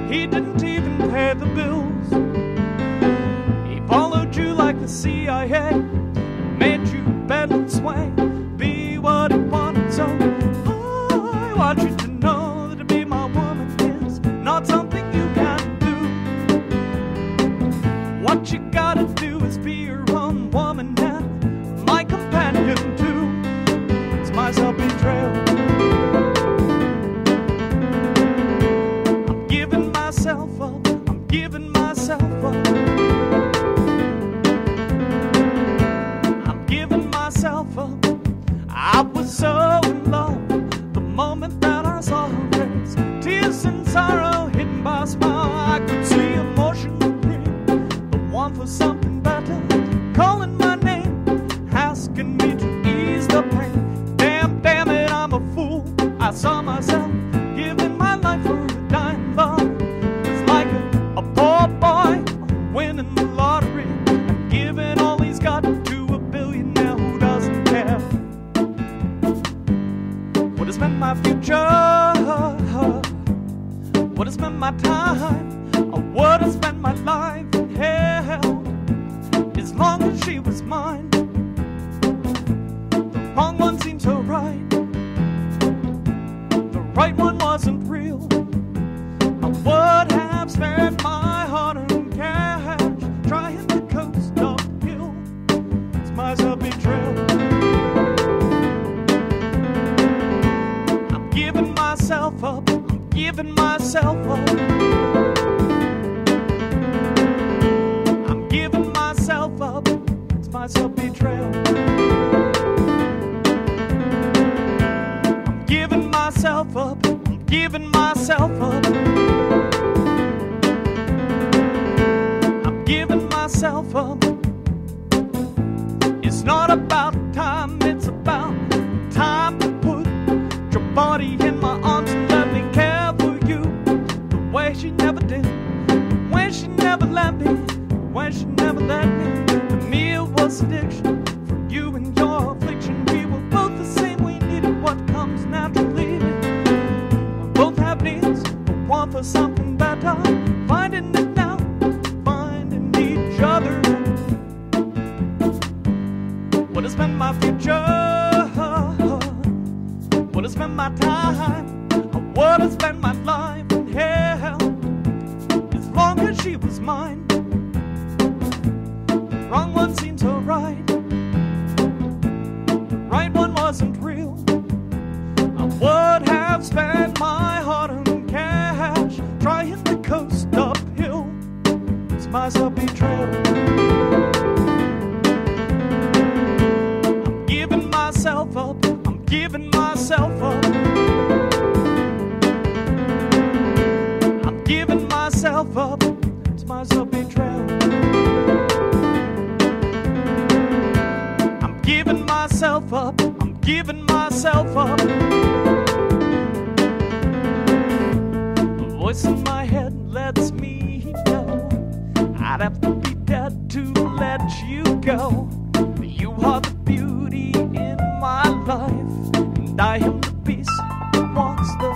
he didn't even pay the bills. He followed you like the CIA, made you bend and sway, be what he wanted. So I want you to know that to be my woman is not something you can do. What you gotta do is be your own woman and my companion too. It's my self-betrayal. I'm giving myself up, I'm giving myself up. I'm giving myself up. I was so in love the moment that I saw her face. Tears and sorrow hidden by a smile. I could see emotion within, the one for something better, calling my name, asking me to ease the pain. Damn, damn it, I'm a fool. I saw myself giving my life for a dying love. It's like a poor boy winning the lottery and giving all he's got to a billionaire who doesn't care. What has been my future? What has been my time? Or what has been my life in hell? As long as she was mine, the wrong one seemed so right. The right one wasn't real. I would have spent my hard-earned cash trying to coast uphill. It's my self-betrayal. I'm giving myself up, I'm giving myself up. I'm giving myself up, it's my self-betrayal. I'm giving myself up, I'm giving myself up. I'm giving myself up. It's not about time, it's about time to put your body in my arms and let me care for you the way she never did, the way she never let me, the way she never let me. To me it was addiction, for you and your affliction. We were both the same, we needed what comes naturally. We both have needs, but one for something better. Finding it now, finding each other. What has been my future? What has been my time? Or what has been my life in hell? As long as she was mine, the wrong one seemed so right. The right one wasn't real. I would have spent my hard-earned cash trying to coast uphill. It's my self-betrayal. I'm giving myself up, I'm giving myself up. I'm giving myself up, it's my self-betrayal. I'm giving myself up, I'm giving myself up. The voice in my head lets me know I'd have to be dead to let you go. You are the beauty in my life, and I am the beast that walks the